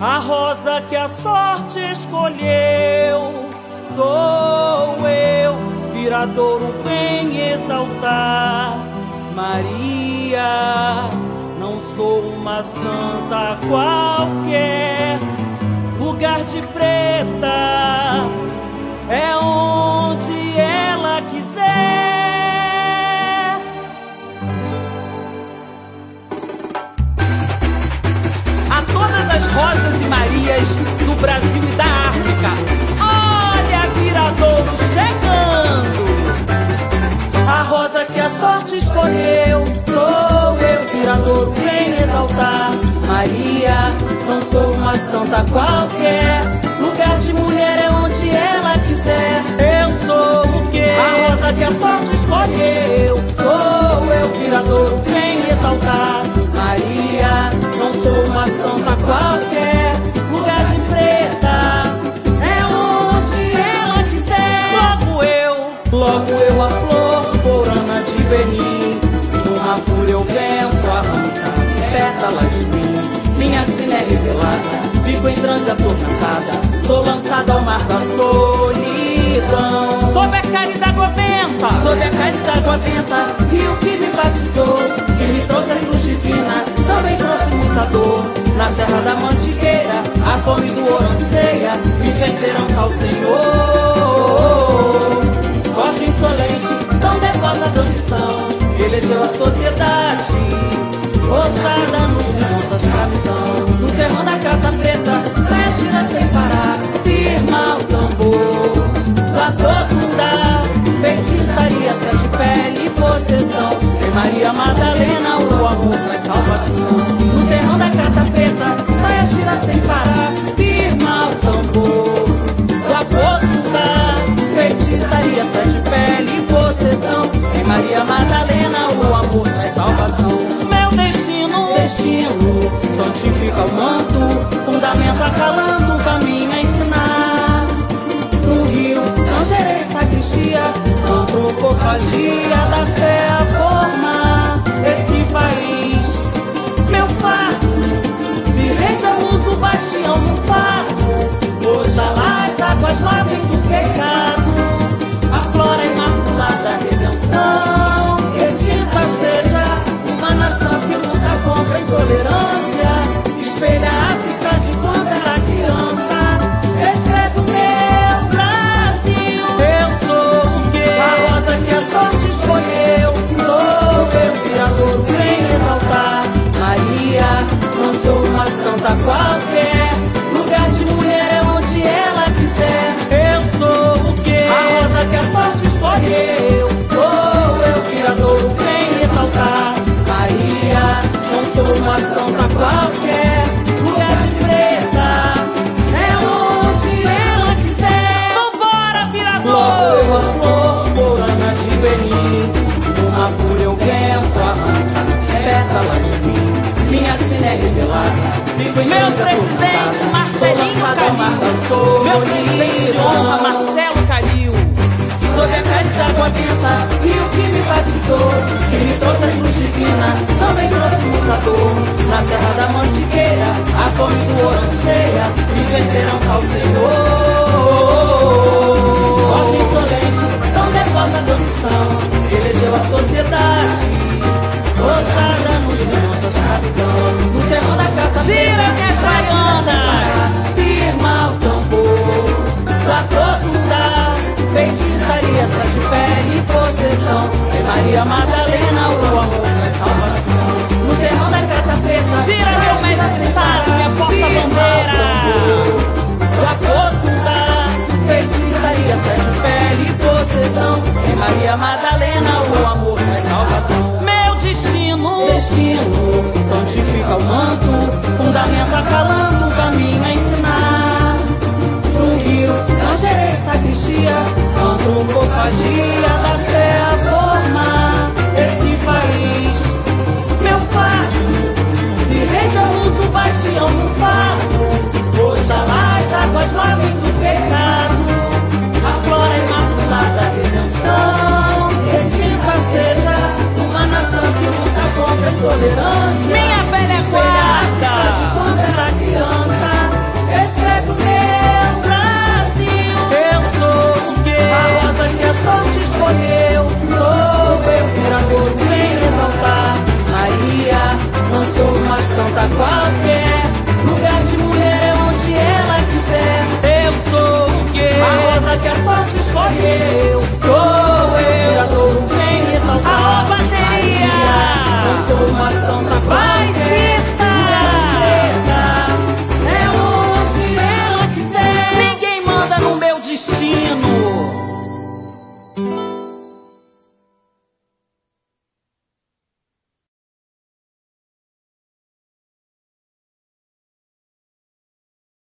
A rosa que a sorte escolheu sou eu, Viradouro vem exaltar Maria. Não sou uma santa qualquer, lugar de preta é onde ela quiser. A todas as Rosas e Marias do Brasil e da África, olha Viradouro chegando. A rosa que a sorte escolheu sou eu, Viradouro vem exaltar Maria. Não sou uma santa qualquer, lugar de mulher é onde ela quiser. Eu sou o quê? A rosa que a sorte escolheu sou eu, Viradouro vem exaltar Maria. Não sou uma santa qualquer, lugar de preta é onde ela quiser. Logo eu a flor, porana de Benim, numa fúria o vento arranca pétalas de mim. Minha sina é revelada, fico em transe atormentada, sou lançada ao mar da solidão. Sob a carne d'água benta, sob a carne d'água benta, e o que me batizou, que me trouxe a cruz divina, também trouxe muita dor. Na serra da Mantiqueira, a fome do ouro anseia, me venderam ao Senhor. Voz insolente, tão devota da ambição, elegeu a sociedade, rochada nos leões da escravidão. No terrão da carta preta, sai a gira sem parar, firma o tambor, lá todo dá, feitiçaria, sete pele e possessão. Em Maria Madalena o amor traz salvação. No terrão da carta preta, sai a gira sem parar, firma o tambor, lá todo dá, feitiçaria, sete pele e possessão. Em Maria Madalena o amor traz salvação. Meu destino santifica o manto, fundamenta calando o caminho a ensinar. No rio não gerei sacristia, antropofagia da fé a formar esse país. Meu fardo se rende a luz, o bastião no fardo, oxalá as águas lavem do pecado, a flora imaculada da redenção. Extinta seja uma nação que luta contra a intolerância, espelha a África de quando era criança. Escreve o meu Brasil. Eu sou o quê? A rosa que a sorte escolheu sou eu, Viradouro vem exaltar Maria. Não sou uma santa qualquer, lugar de mulher é onde ela quiser. Eu sou o quê? A rosa que a sorte escolheu sou eu, Viradouro vem exaltar Maria. Não sou uma santa qualquer, lugar de preta é onde ela quiser. Vambora, Viradouro! Logo eu a flor, porana de Benim, numa fúria o vento arranca pétalas de mim. Minha sina é revelada, fico em meu presidente Marcelinho Calil, meu presidente de honra Marcelo Calil. Sob a carne d'água benta, e o que me batizou, que me trouxe a cruz divina, também trouxe muita dor. Na serra da Mantiqueira, a fome do ouro anseia, me venderam ao Senhor. Voz insolente, tão devota da missão, elegeu a sociedade, rochada nos leões da escravidão. No terrão da carta gira minhas baianas, firma o tambor, lá todo dá, feitiçaria, sete pele e possessão. Em Maria Madalena